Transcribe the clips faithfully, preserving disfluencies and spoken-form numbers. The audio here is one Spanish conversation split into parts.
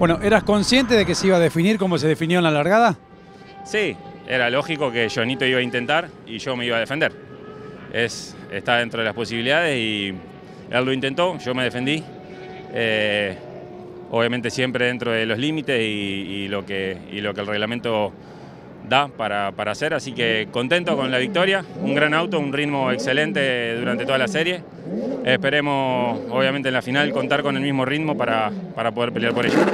Bueno, ¿eras consciente de que se iba a definir como se definió en la largada? Sí, era lógico que Jonito iba a intentar y yo me iba a defender. Es, está dentro de las posibilidades y él lo intentó, yo me defendí. Eh, obviamente siempre dentro de los límites y, y, lo que, y lo que el reglamento da para, para hacer, así que contento con la victoria, un gran auto, un ritmo excelente durante toda la serie. Esperemos, obviamente, en la final contar con el mismo ritmo para, para poder pelear por ello.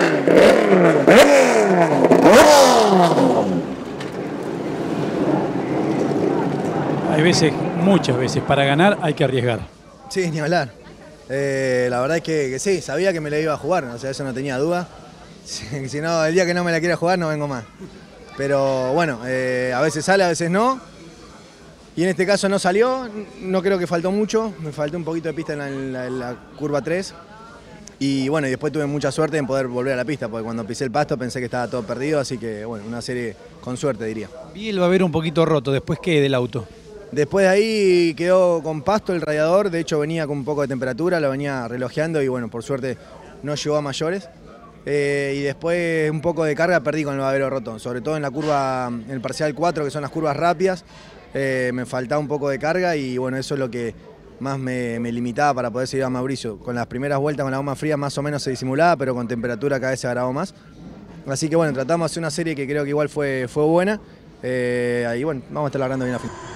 Hay veces, muchas veces, para ganar hay que arriesgar. Sí, ni hablar. Eh, la verdad es que, que sí, sabía que me la iba a jugar, o sea, eso no tenía duda. Si, si no, el día que no me la quiera jugar no vengo más. Pero bueno, eh, a veces sale, a veces no. Y en este caso no salió, no creo que faltó mucho, me faltó un poquito de pista en la, en la, en la curva tres. Y bueno, y después tuve mucha suerte en poder volver a la pista, porque cuando pisé el pasto pensé que estaba todo perdido, así que bueno, una serie con suerte diría. Vi el babero un poquito roto, ¿después qué del auto? Después de ahí quedó con pasto el radiador, de hecho venía con un poco de temperatura, lo venía relojeando y bueno, por suerte no llegó a mayores. Eh, y después un poco de carga perdí con el babero roto, sobre todo en la curva, en el parcial cuatro, que son las curvas rápidas, eh, me faltaba un poco de carga y bueno, eso es lo que más me, me limitaba para poder seguir a Mauricio. Con las primeras vueltas con la goma fría más o menos se disimulaba, pero con temperatura cada vez se agravó más. Así que bueno, tratamos de hacer una serie que creo que igual fue, fue buena, eh, y bueno, vamos a estar largando bien a fin.